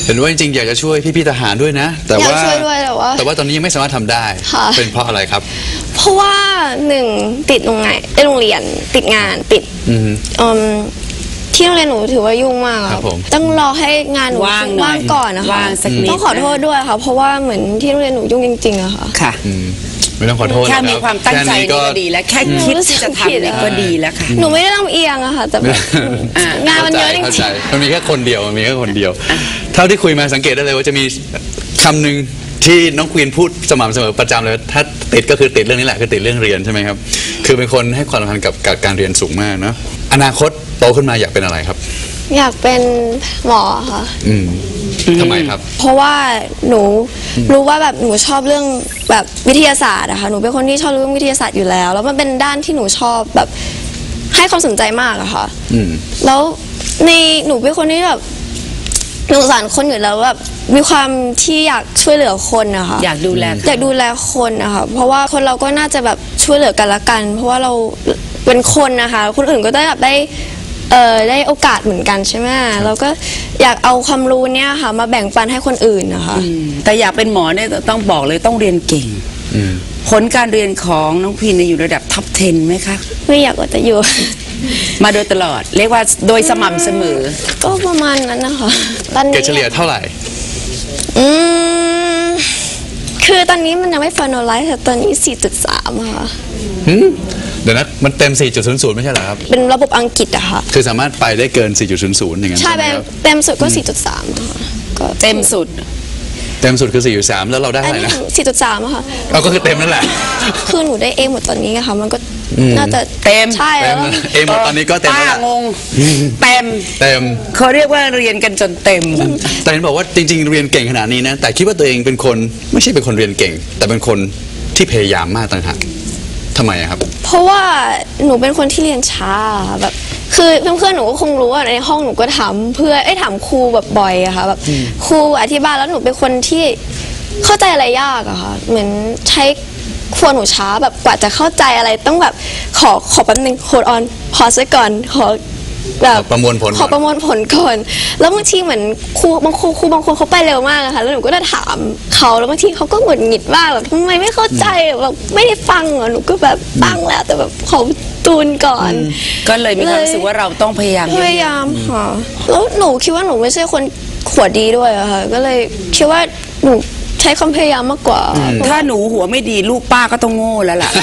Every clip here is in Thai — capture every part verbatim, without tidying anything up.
เห็นว่าจริงๆอยากจะช่วยพี่ๆทหารด้วยนะแต่ว่าช่วยด้วยแต่ว่าแต่ว่าตอนนี้ยังไม่สามารถทำได้เป็นเพราะอะไรครับเพราะว่าหนึ่งติดโรงงานโรงเรียนติดงานติดที่โรงเรียนหนูถือว่ายุ่งมากครับต้องรอให้งานหนูว่างก่อนนะคะต้องขอโทษด้วยค่ะเพราะว่าเหมือนที่โรงเรียนหนูยุ่งจริงๆอะค่ะค่ะไม่ต้องขอโทษแค่มีความตั้งใจก็ดีแล้วแค่คิดที่จะทำนี่ก็ดีแล้วค่ะหนูไม่ได้ลำเอียงอะค่ะแต่งานมันเยอะจริงๆมันมีแค่คนเดียวมันมีแค่คนเดียวเท่าที่คุยมาสังเกตได้เลยว่าจะมีคำหนึ่งที่น้องควีนพูดสม่ำเสมอประจำเลยถ้าติดก็คือติดเรื่องนี้แหละคือติดเรื่องเรียนใช่ไหมครับคือเป็นคนให้ความสำคัญกับการเรียนสูงมากเนาะอนาคตโตขึ้นมาอยากเป็นอะไรครับอยากเป็นหมอค่ะอืมทำไมครับเพราะว่าหนูรู้ว่าแบบหนูชอบเรื่องแบบวิทยาศาสตร์อะค่ะหนูเป็นคนที่ชอบเรื่องวิทยาศาสตร์อยู่แล้วแล้วมันเป็นด้านที่หนูชอบแบบให้ความสนใจมากอะค่ะแล้วในหนูเป็นคนที่แบบสงสารคนอยู่แล้วแบบมีความที่อยากช่วยเหลือคนนะคะอยากดูแลอยากดูแลคนนะคะเพราะว่าคนเราก็น่าจะแบบช่วยเหลือกันละกันเพราะว่าเราเป็นคนนะคะคนอื่นก็ได้แบบได้เอ่อได้โอกาสเหมือนกันใช่ไหมเราก็อยากเอาความรู้เนี่ยค่ะมาแบ่งปันให้คนอื่นนะคะแต่อยากเป็นหมอเนี่ยต้องบอกเลยต้องเรียนเก่งผลการเรียนของน้องพินอยู่ระดับท็อปสิบไหมคะไม่อยากว่าจะอยู่มาโดยตลอดเรียกว่าโดยสม่ำเสมอก็ประมาณนั้นนะคะตอนนี้เกรดเฉลี่ยเท่าไหร่อืมคือตอนนี้มันยังไม่ฟอนอลไลท์แต่ตอนนี้ สี่จุดสาม ค่ะเดี๋ยวนะมันเต็ม สี่จุดศูนย์ศูนย์ ไม่ใช่เหรอครับเป็นระบบอังกฤษอะค่ะคือสามารถไปได้เกิน สี่จุดศูนย์ศูนย์ อย่างนั้นใช่เต็มสุดก็ สี่จุดสาม ค่ะก็เต็มสุดเต็มสุดคือ สี่จุดสาม แล้วเราได้เท่าไหร่นะสี่จุดสาม อะค่ะเราก็คือเต็มนั่นแหละคือหนูได้เอหมดตอนนี้ค่ะมันก็น่าจะเต็มใช่แล้วเอหมดตอนนี้ก็เต็มแล้วงงเต็มเต็มเขาเรียกว่าเรียนกันจนเต็มแต่เห็นบอกว่าจริงๆเรียนเก่งขนาดนี้นะแต่คิดว่าตัวเองเป็นคนไม่ใช่เป็นคนเรียนเก่งแต่เป็นคนที่พยายามมากต่างหากทำไมครับเพราะว่าหนูเป็นคนที่เรียนช้าแบบคือเพื่อนๆหนูก็คงรู้ว่าในห้องหนูก็ถามเพื่อไอ้ถามครูแบบบ่อยอะค่ะแบบครูอธิบายแล้วหนูเป็นคนที่เข้าใจอะไรยากอะค่ะเหมือนใช้ครัวหนูช้าแบบกว่าจะเข้าใจอะไรต้องแบบขอขอแป๊บนึงโฮดออนพอซะก่อนขอแบบประมวลผลขอประมวลผลก่อนแล้วบางทีเหมือนครูบางครูครูบางคนเขาไปเร็วมากอะค่ะแล้วหนูก็จะถามเขาแล้วบางทีเขาก็หงุดหงิดมากแบบทำไมไม่เข้าใจแบบไม่ได้ฟังเหรอหนูก็แบบฟังแล้วแต่แบบขอตูนก่อนก็เลยมีความรู้สึกว่าเราต้องพยายามพยายามค่ะแล้วหนูคิดว่าหนูไม่ใช่คนขวดดีด้วยอะค่ะก็เลยคิดว่าหนูใช้ความพยายามมากกว่าถ้าหนูหัวไม่ดีลูกป้าก็ต้องโง่แล้วล่ะ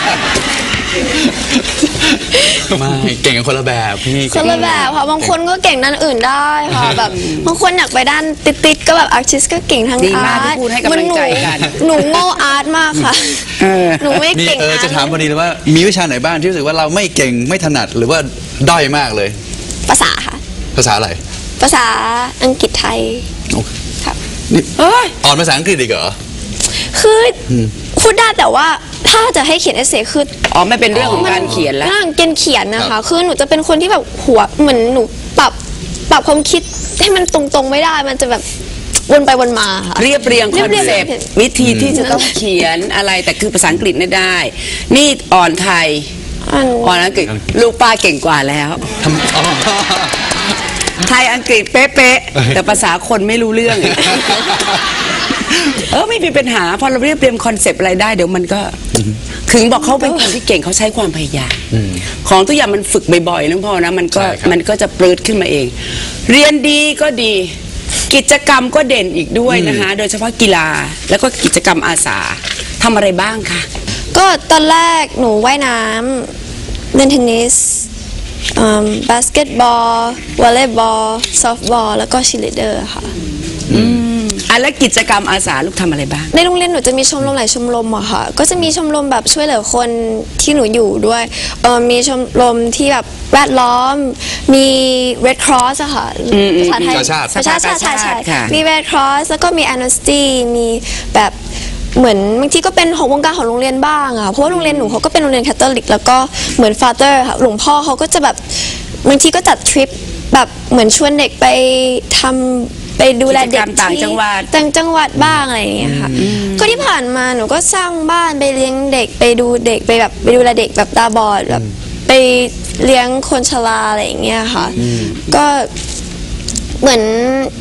ไม่เก่งกันคนละแบบพี่คนละแบบค่ะบางคนก็เก่งด้านอื่นได้ค่ะแบบบางคนอยากไปด้านติดๆก็แบบอาร์ติสก็เก่งทางอาร์ตมันหนูหนูโง่อาร์ตมากค่ะหนูไม่เก่งอาร์ตจะถามพอดีเลยว่ามีวิชาไหนบ้างที่รู้สึกว่าเราไม่เก่งไม่ถนัดหรือว่าด้อยมากเลยภาษาค่ะภาษาอะไรภาษาอังกฤษไทยครับนี่อ่อนภาษาอังกฤษอีกเหรอคือพูดได้แต่ว่าถ้าจะให้เขียนเอเซ่คืออ๋อไม่เป็นเรื่องของการเขียนแล้วเรื่องการเขียนนะคะคือหนูจะเป็นคนที่แบบหัวเหมือนหนูปรับปรับความคิดให้มันตรงๆไม่ได้มันจะแบบวนไปวนมาค่ะเรียบเรียงคอนเซปต์วิธีที่จะต้องเขียนอะไรแต่คือภาษาอังกฤษไม่ได้นี่อ่อนไทยอ่อนอังกฤษลูกป้าเก่งกว่าแล้วไทยอังกฤษเป๊ะๆแต่ภาษาคนไม่รู้เรื่องเออไม่มีปัญหาพอเราเรียบเรียงคอนเซปต์อะไรได้เดี๋ยวมันก็ถึงบอกเขาเป็นคนที่เก่งเขาใช้ความพยายามของทุกอย่างมันฝึกบ่อยๆนะพ่อนะมันก็มันก็จะปลื้ดขึ้นมาเองเรียนดีก็ดีกิจกรรมก็เด่นอีกด้วยนะคะโดยเฉพาะกีฬาแล้วก็กิจกรรมอาสาทำอะไรบ้างคะก็ตอนแรกหนูว่ายน้ำเล่นเทนนิสบาสเกตบอลวอลเลย์บอลซอฟต์บอลแล้วก็ชีลีเดอร์ค่ะอ่ะแล้วกิจกรรมอาสาลูกทำอะไรบ้างในโรงเรียนหนูจะมีชมรมหลายชมรมอะค่ะก็จะมีชมรมแบบช่วยเหลือคนที่หนูอยู่ด้วยเออมีชมรมที่แบบแวดล้อมมี Red Cross อะค่ะภาษาไทยประชาชาติใช่มี Red Cross แล้วก็มี Amnesty มีแบบเหมือนบางทีก็เป็นของวงการของโรงเรียนบ้างอะเพราะว่าโรงเรียนหนูเขาก็เป็นโรงเรียนแคทอลิกแล้วก็เหมือนฟาเธอร์ค่ะหลวงพ่อเขาก็จะแบบบางทีก็จัดทริปแบบเหมือนชวนเด็กไปทำไปดูแลเด็กต่างจังหวัดต่างจังหวัดบ้างอะไรอย่างเงี้ยค่ะก็ที่ผ่านมาหนูก็สร้างบ้านไปเลี้ยงเด็กไปดูเด็กไปแบบไปดูแลเด็กแบบตาบอดแบบไปเลี้ยงคนชราอะไรอย่างเงี้ยค่ะก็เหมือนพยายามท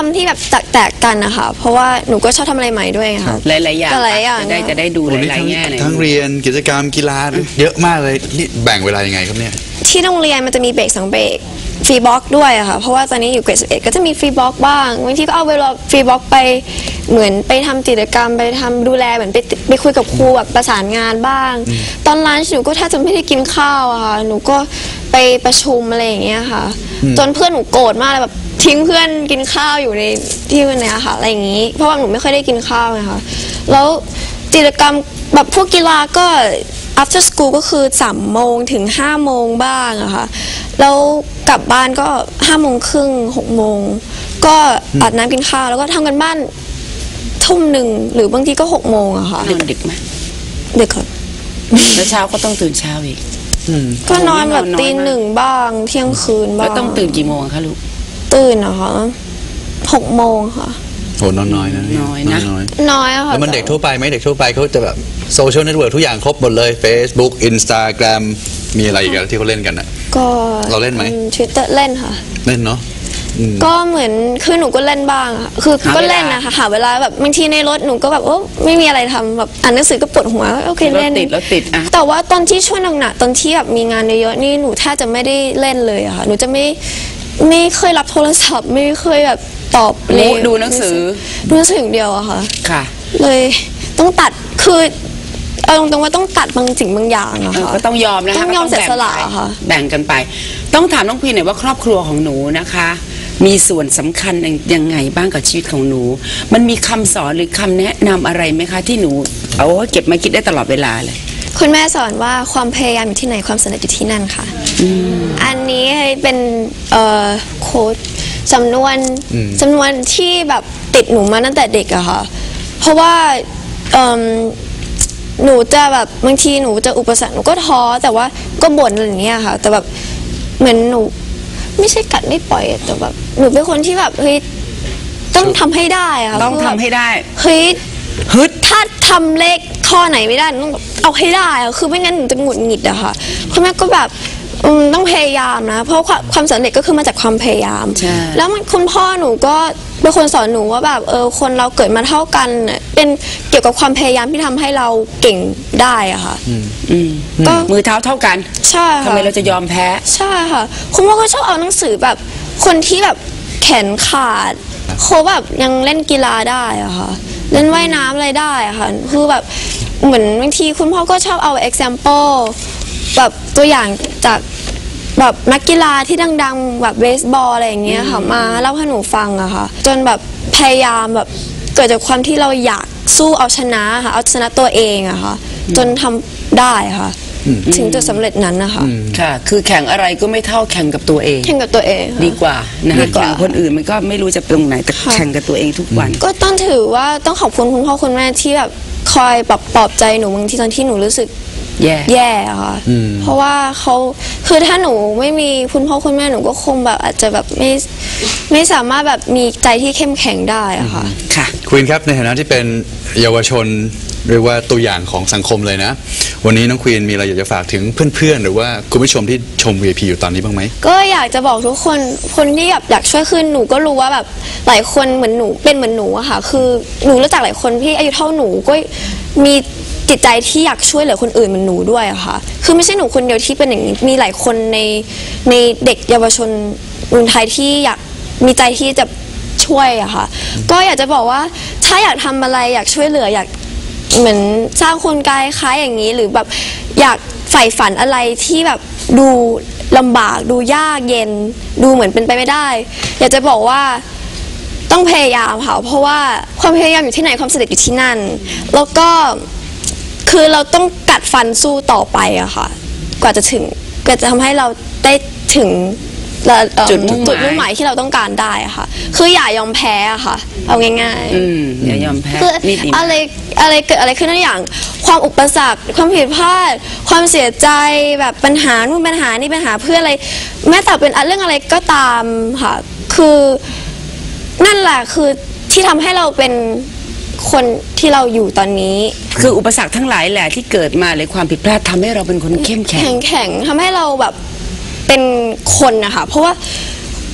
ำที่แบบแตกๆกันนะคะเพราะว่าหนูก็ชอบทำอะไรใหม่ด้วยค่ะหลายๆอย่างหลายๆอย่างจะได้จะได้ดูโอ้หนี่ลายทั้งๆแง่เลยทั้งเรียนกิจกรรมกีฬาเยอะมากเลยนี่แบ่งเวลายังไงครับเนี่ยที่โรงเรียนมันจะมีเบรกสองเบรกฟรีบล็อกด้วยอะค่ะเพราะว่าตอนนี้อยู่เกรดสิบเอ็ดก็จะมีฟรีบล็อกบ้างบางทีก็เอาเวลาฟรีบล็อกไปเหมือนไปทำกิจกรรมไปทำดูแลเหมือนไปไปคุยกับครูแบบประสานงานบ้าง ตอนลันช์หนูก็แทบจะไม่ได้กินข้าวอะค่ะหนูก็ไปประชุมอะไรอย่างเงี้ยค่ะจนเพื่อนหนูโกรธมากเลยแบบทิ้งเพื่อนกินข้าวอยู่ในที่เนี้ยค่ะอะไรอย่างงี้เพราะว่าหนูไม่ค่อยได้กินข้าวไงคะแล้วกิจกรรมแบบพวกกีฬาก็ after school ก็คือสามโมงถึงห้าโมงบ้างอะค่ะแล้วกลับบ้านก็ห้าโมงครึ่งหกโมงก็อาบน้ำกินข้าวแล้วก็ทำกันบ้านทุ่มหนึ่งหรือบางทีก็หกโมงอะค่ะนอนดึกไหมเด็กค่ะแล้วเช้าก็ต้องตื่นเช้าอีกก็นอนแบบนอนน้อยมากตีหนึ่งบ้างเที่ยงคืนบ้างแล้วต้องตื่นกี่โมงคะลูกตื่นนะคะหกโมงค่ะโอ้นอนน้อยนะน้อยนะน้อยน้อยอะค่ะแล้วมันเด็กทั่วไปไหมเด็กทั่วไปเขาจะแบบโซเชียลเน็ตเวิร์กทุกอย่างครบหมดเลย Facebook Instagram มีอะไรอีกอะที่เขาเล่นกันอะก็เราเล่นไหมทวิตเตอร์เล่นค่ะเล่นเนาะอืมก็เหมือนคือหนูก็เล่นบ้างอะคือหาเวลาก็เล่นนะคะหาเวลาแบบบางทีในรถหนูก็แบบโอ้ไม่มีอะไรทำแบบอ่านหนังสือก็ปวดหัวโอเครถเล่นติดรถติดอ่ะแต่ว่าตอนที่ช่วงหนักๆตอนที่แบบมีงานเยอะๆนี่หนูแทบจะไม่ได้เล่นเลยอะค่ะหนูจะไม่ไม่เคยรับโทรศัพท์ ไม่เคยแบบตอบเลยดูหนังสือดูหนังสืออย่างเดียวอะค่ะค่ะเลยต้องตัดคือเอาตรงๆว่าต้องตัดบางสิ่งบางอย่างอะเออค่ะก็ต้องยอมนะคะต้องยอมก็เสียสละแบ่งไปค่ะแบ่งกันไป ต้องถามน้องพีหน่อยว่าครอบครัวของหนูนะคะ มีส่วนสำคัญยังไงบ้างกับชีวิตของหนู มันมีคำสอนหรือคำแนะนำอะไรไหมคะ ที่หนูเอาเก็บมาคิดได้ตลอดเวลาเลยคุณแม่สอนว่าความพยายามอยู่ที่ไหนความสำเร็จอยู่ที่นั่นค่ะ อันนี้เป็นเอ่อโค้ดจำนวนจำนวนที่แบบติดหนูมาตั้งแต่เด็กอะค่ะ เพราะว่าเอิ่มหนูจะแบบบางทีหนูจะอุปสรรคหนูก็ท้อแต่ว่าก็บ่นอะไรอย่างเงี้ยค่ะ แต่แบบเหมือนหนูไม่ใช่กัดไม่ปล่อยอะแต่แบบหนูเป็นคนที่แบบเฮ้ยต้องทำให้ได้อะค่ะต้องทำให้ได้เฮ้ยฮึดถ้าทำเลขข้อไหนไม่ได้ต้องเอาให้ได้อะคือไม่งั้นหนูจะหงุดหงิดอะค่ะคุณแม่ก็แบบอืมต้องพยายามนะ เพราะความความสำเร็จก็คือมาจากความพยายามใช่แล้วมันคุณพ่อหนูก็เป็นคนสอนหนูว่าแบบเออคนเราเกิดมาเท่ากันน่ะเป็นเกี่ยวกับความพยายามที่ทำให้เราเก่งได้อะค่ะอืมก็มือเท้าเท่ากันใช่ทำค่ะไมเราจะยอมแพ้ใช่ค่ะ คุณพ่อก็ชอบเอาหนังสือแบบคนที่แบบแขนขาดเขาแบบยังเล่นกีฬาได้อะค่ะ เล่นว่ายน้ำอะไรได้อะค่ะ คือแบบเหมือนบางทีคุณพ่อก็ชอบเอา example แบบตัวอย่างจากแบบนักกีฬาที่ดังๆ แบบเบสบอลอะไรอย่างเงี้ยค่ะมาเล่าให้หนูฟังอะค่ะ จนแบบพยายามแบบเกิดจากความที่เราอยากสู้เอาชนะค่ะเอาชนะตัวเองอะค่ะ จนทำได้ค่ะ ถึงจุดสำเร็จนั้นนะคะค่ะ คือแข่งอะไรก็ไม่เท่าแข่งกับตัวเองแข่งกับตัวเองค่ะดีกว่านะดีคะกว่าแข่งคนอื่นมันก็ไม่รู้จะตรงไหนแต่ค่ะแข่งกับตัวเองทุกวันก็ต้องถือว่าต้องขอบคุณคุณพ่อคุณแม่ที่แบบคอยปลอบปลอบใจหนูบางทีตอนที่หนูรู้สึกแย่แย่อะค่ะ เพราะว่าเขาคือถ้าหนูไม่มีคุณพ่อคุณแม่หนูก็คงแบบอาจจะแบบไม่ไม่สามารถแบบมีใจที่เข้มแข็งได้อะค่ะค่ะควีนครับในฐานะที่เป็นเยาวชนเรียกว่าตัวอย่างของสังคมเลยนะ วันนี้น้องควีนมีอะไรอยากจะฝากถึงเพื่อนๆ หรือว่าคุณผู้ชมที่ชม วี ไอ พี อยู่ตอนนี้บ้างไหมก็อยากจะบอกทุกคนคนที่อยากอยากช่วยขึ้นหนูก็รู้ว่าแบบหลายคนเหมือนหนูเป็นเหมือนหนูอะค่ะ คือหนูรู้จักหลายคนที่อายุเท่าหนูก็มีจิตใจที่อยากช่วยเหลือคนอื่นเหมือนหนูด้วยอะค่ะ คือไม่ใช่หนูคนเดียวที่เป็นอย่างนี้มีหลายคนในในเด็กเยาวชนเมืองไทยที่อยากมีใจที่จะช่วยอะค่ะ ก็อยากจะบอกว่าถ้าอยากทำอะไรอยากช่วยเหลืออยากเหมือนสร้างคนกายคล้ายอย่างนี้หรือแบบอยากใฝ่ฝันอะไรที่แบบดูลำบากดูยากเย็น ดูเหมือนเป็นไปไม่ได้ อยากจะบอกว่าต้องพยายามค่ะเพราะว่าความพยายามอยู่ที่ไหนความสำเร็จอยู่ที่นั่น แล้วก็คือเราต้องกัดฟันสู้ต่อไปอะค่ะ กว่าจะถึงกว่าจะทำให้เราได้ถึงเอ่อจุดมุ่งหมายจุดมุ่งหมายที่เราต้องการได้อะค่ะ คืออย่ายอมแพ้อะค่ะ เอาง่ายๆอืมอย่ายอมแพ้คือนี่ดีมากอะไรอะไรเกิดอะไรขึ้นทุกอย่างความอุปสรรคความผิดพลาด ความเสียใจแบบปัญหานู่นปัญหานี่ปัญหาเพื่ออะไร แม้แต่เป็นเรื่องอะไรก็ตามค่ะคือนั่นแหละคือที่ทำให้เราเป็นคนที่เราอยู่ตอนนี้คืออุปสรรคทั้งหลายแหละที่เกิดมาหรือความผิดพลาดทำให้เราเป็นคนเข้มแข็งแข็งแข็งทำให้เราแบบเป็นคนนะคะเพราะว่า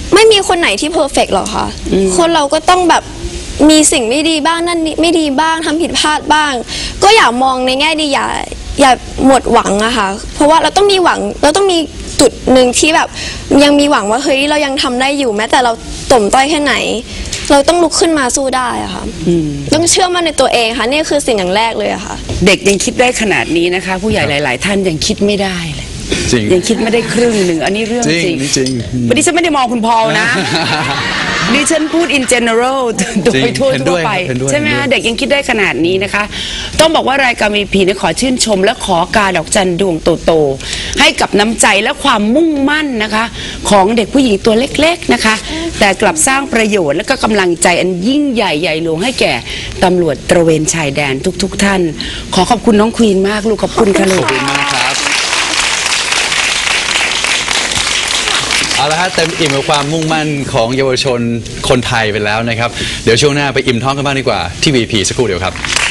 ไม่มีคนไหนที่เพอร์เฟกต์หรอกค่ะคนเราก็ต้องแบบมีสิ่งไม่ดีบ้างนั่นนี่ไม่ดีบ้างทำผิดพลาดบ้าง ก็อย่ามองในแง่ดีอย่าอย่าหมดหวังอะค่ะเพราะว่าเราต้องมีหวังเราต้องมีจุดหนึ่งที่แบบยังมีหวังว่าเฮ้ยเรายังทำได้อยู่แม้แต่เราต่มต้อยแค่ไหน เราต้องลุกขึ้นมาสู้ได้อะค่ะต้องเชื่อมั่นในตัวเองค่ะนี่คือสิ่งอย่างแรกเลยอะค่ะเด็กยังคิดได้ขนาดนี้นะคะผู้ใหญ่หลาย ๆ ท่านยังคิดไม่ได้เลยจริงยังคิดไม่ได้ครึ่งหนึ่งอันนี้เรื่องจริงจริงวันนี้ฉันไม่ได้มองคุณพอลนะดิฉันพูด in general โดยทั่วทั่วไปใช่ไหมคะเด็กยังคิดได้ขนาดนี้นะคะต้องบอกว่ารายการมีพีขอชื่นชมและขอกาดอกจันดวงโตๆให้กับน้ำใจและความมุ่งมั่นนะคะของเด็กผู้หญิงตัวเล็กๆนะคะแต่กลับสร้างประโยชน์และก็กำลังใจอันยิ่งใหญ่ใหญ่หลวงให้แก่ตำรวจตระเวนชายแดนทุกๆท่านขอขอบคุณน้องควีนมากลูกขอบคุณค่ะลูกเอาละฮะเต็มอิ่มกับความมุ่งมั่นของเยาวชนคนไทยไปแล้วนะครับเดี๋ยวช่วงหน้าไปอิ่มท้องกันบ้างดีกว่าที่ วี พี สักครู่เดียวครับ